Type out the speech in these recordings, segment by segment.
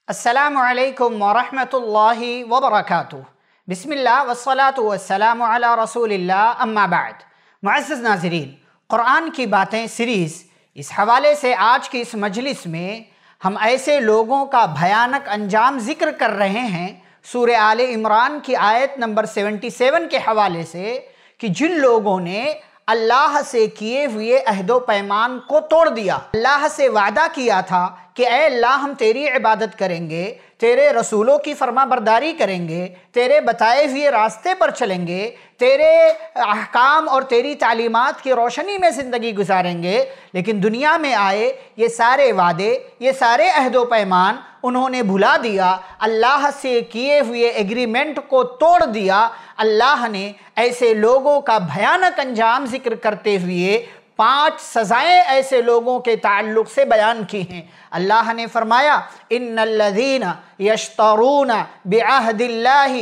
السلام علیکم ورحمۃ اللہ وبرکاتہ۔ بسم اللہ والصلاة والسلام علی رسول اللہ، اما بعد۔ معزز ناظرین، قرآن کی باتیں سیریز، اس حوالے سے آج کی اس مجلس میں ہم ایسے لوگوں کا بھیانک انجام ذکر کر رہے ہیں سورہ آل عمران کی آیت نمبر 77 کے حوالے سے، کہ جن لوگوں نے اللہ سے کیے ہوئے عہد و پیمان کو توڑ دیا۔ اللہ سے وعدہ کیا تھا کہ اے اللہ ہم تیری عبادت کریں گے، تیرے رسولوں کی فرما برداری کریں گے، تیرے بتائے ہوئے راستے پر چلیں گے، تیرے احکام اور تیری تعلیمات کی روشنی میں زندگی گزاریں گے، لیکن دنیا میں آئے یہ سارے وعدے، یہ سارے عہد و پیمان انہوں نے بھلا دیا، اللہ سے کیے ہوئے ایگریمنٹ کو توڑ دیا۔ اللہ نے ایسے لوگوں کا بھیانک انجام ذکر کرتے ہوئے 5 سزائیں ایسے لوگوں کے تعلق سے بیان کی ہیں۔ اللہ نے فرمایا ان الذین یشترون بعہد اللہ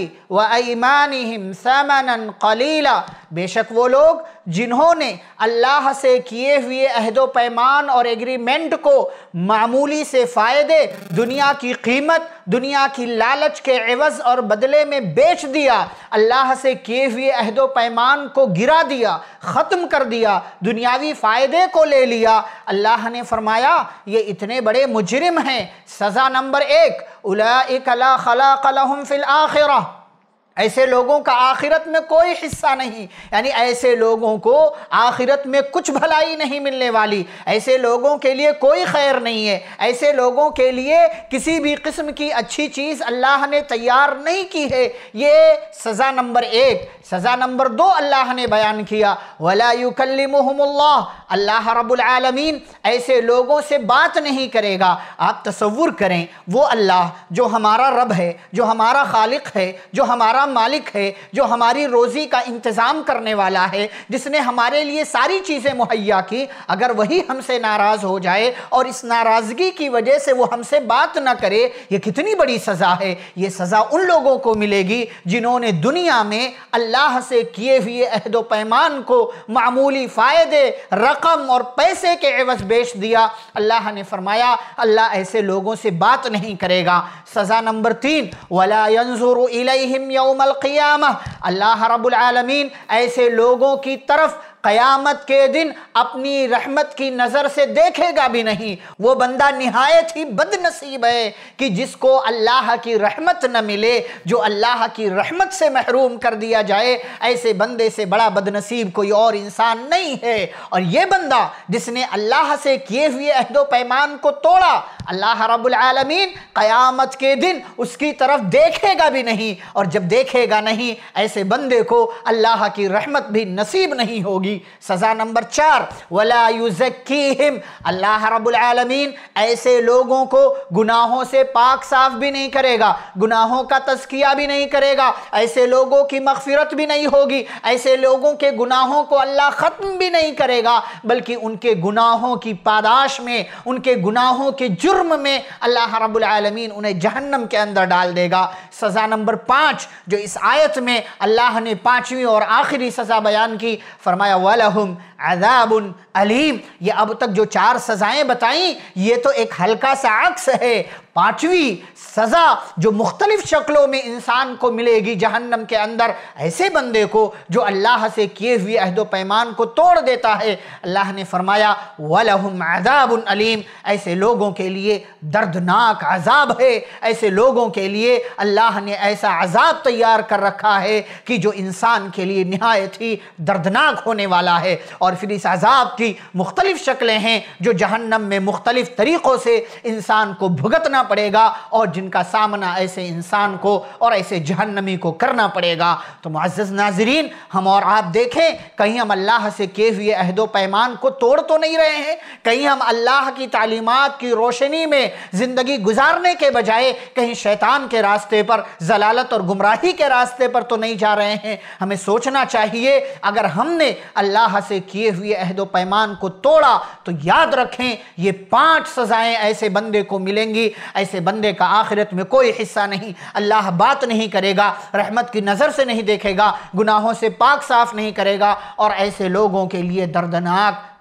وایمانہم ثمنا قلیلا، بے شک وہ لوگ جنہوں نے اللہ سے کیے ہوئے عہد و پیمان اور ایگریمنٹ کو معمولی سے فائدے، دنیا کی قیمت، دنیا کی لالچ کے عوض اور بدلے میں بیچ دیا، اللہ سے کیے ہوئے عہد و پیمان کو گرا دیا، ختم کر دیا، دنیاوی فائدے کو لے لیا۔ اللہ نے فرمایا یہ اتنے بڑے مجرم ہیں۔ سزا نمبر 1، اولئک لا خلاق لہم فی الآخرہ، ایسے لوگوں کا آخرت میں کوئی حصہ نہیں، یعنی ایسے لوگوں کو آخرت میں کچھ بھلائی نہیں ملنے والی، ایسے لوگوں کے لیے کوئی خیر نہیں ہے، ایسے لوگوں کے لیے کسی بھی قسم کی اچھی چیز اللہ نے تیار نہیں کی ہے۔ یہ سزا نمبر 1۔ سزا نمبر 2 اللہ نے بیان کیا وَلَا يُكَلِّمُهُمُ اللَّهُ، اللہ رب العالمین ایسے لوگوں سے بات نہیں کرے گا۔ آپ تصور کریں وہ اللہ جو ہمارا رب ہے، جو ہمارا خالق ہے، جو ہمارا مالک ہے، جو ہماری روزی کا انتظام کرنے والا ہے، جس نے ہمارے لیے ساری چیزیں مہیا کی، اگر وہی ہم سے ناراض ہو جائے اور اس ناراضگی کی وجہ سے وہ ہم سے بات نہ کرے، یہ کتنی بڑی سزا ہے۔ یہ سزا ان لوگوں کو ملے گی جنہوں نے دنیا میں اللہ سے کیے ہوئے عہد و پیمان کو معمولی فائدے، رقم اور پیسے کے عوض بیچ دیا۔ اللہ نے فرمایا اللہ ایسے لوگوں سے بات نہیں کرے گا۔ سزا نمبر 3، وَلَا يَنظُرُ إِلَيْهِمْ يَوْمَ الْقِيَامَةِ، اللہ رب العالمین ایسے لوگوں کی طرف قیامت کے دن اپنی رحمت کی نظر سے دیکھے گا بھی نہیں۔ وہ بندہ نہایت ہی بد نصیب ہے کہ جس کو اللہ کی رحمت نہ ملے، جو اللہ کی رحمت سے محروم کر دیا جائے، ایسے بندے سے بڑا بد نصیب کوئی اور انسان نہیں ہے۔ اور یہ بندہ جس نے اللہ سے کیے ہوئے عہد و پیمان کو توڑا، اللہ رب العالمین قیامت کے دن اس کی طرف دیکھے گا بھی نہیں، اور جب دیکھے گا نہیں ایسے بندے کو اللہ کی رحمت بھی نصیب نہیں ہوگی۔ سزا نمبر 4، وَلَا يُزَكِّيهِمْ، اللہ رب العالمین ایسے لوگوں کو گناہوں سے پاک صاف بھی نہیں کرے گا، گناہوں کا تزکیہ بھی نہیں کرے گا، ایسے لوگوں کی مغفرت بھی نہیں ہوگی، ایسے لوگوں کے گناہوں کو اللہ ختم بھی نہیں کرے گا، بلکہ ان کے گناہوں کی پاداش میں، ان کے گناہوں کے جرم میں اللہ رب العالمین انہیں جہنم کے اندر ڈال دے گا۔ سزا نمبر 5 جو اس آیت میں اللہ نے 5ویں اور آخری سزا بیان کی، فرمایا وَلَهُمْ عَذَابٌ علیم۔ یہ اب تک جو 4 سزائیں بتائیں یہ تو ایک ہلکا سا عکس ہے۔ 5ویں سزا جو مختلف شکلوں میں انسان کو ملے گی جہنم کے اندر، ایسے بندے کو جو اللہ سے کیے ہوئے عہد و پیمان کو توڑ دیتا ہے، اللہ نے فرمایا وَلَهُمْ عَذَابٌ علیم، ایسے لوگوں کے لیے دردناک عذاب ہے، ایسے لوگوں کے لیے اللہ نے ایسا عذاب تیار کر رکھا ہے کہ جو انسان کے لیے نہایت ہی دردناک ہونے والا ہے۔ اور پھر اس عذاب کی مختلف شکلیں ہیں جو جہنم میں مختلف طریقوں سے انسان کو بھگتنا پڑے گا، اور جن کا سامنا ایسے انسان کو اور ایسے جہنمی کو کرنا پڑے گا۔ تو معزز ناظرین، ہم اور آپ دیکھیں کہیں ہم اللہ سے کیے ہوئے عہد و پیمان کو توڑ تو نہیں رہے ہیں، کہیں ہم اللہ کی تعلیمات کی روشنی میں زندگی گزارنے کے بجائے کہیں شیطان کے راستے پر، ضلالت اور گمراہی کے راستے پر تو نہیں جا رہے ہیں۔ ہمیں سوچنا چاہیے اگر ہم نے اللہ سے کیے ہوئے عہد و پیمان کو توڑا تو یاد رکھیں یہ 5 سزائیں ایسے بندے کو ملیں گی، ایسے بندے کا آخرت میں کوئی حصہ نہیں، اللہ بات نہیں کرے گا، رحمت کی نظر سے نہیں دیکھے گا، گناہوں سے پاک صاف نہیں کرے گا، اور ایسے لوگوں کے لیے دردناک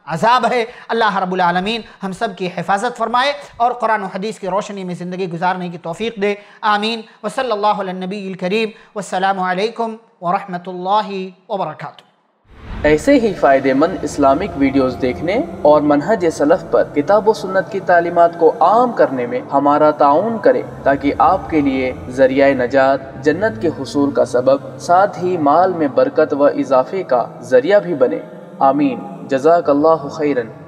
عذاب ہے۔ اللہ رب العالمین ہم سب کی حفاظت فرمائے اور قرآن و حدیث کی روشنی میں زندگی گزارنے کی توفیق دے، آمین۔ وصلی اللہ علی النبی الکریم، والسلام علیکم ورحمۃ اللہ وبرکاتہ۔ ایسے ہی فائدہ مند اسلامک ویڈیوز دیکھنے اور منہج سلف پر کتاب و سنت کی تعلیمات کو عام کرنے میں ہمارا تعاون کریں، تاکہ آپ کے لیے ذریعہ نجات، جنت کے حصول کا سبب، ساتھ ہی مال میں برکت و اضافے کا ذریعہ بھی بنے، آمین۔ جزاک اللہ خیرن۔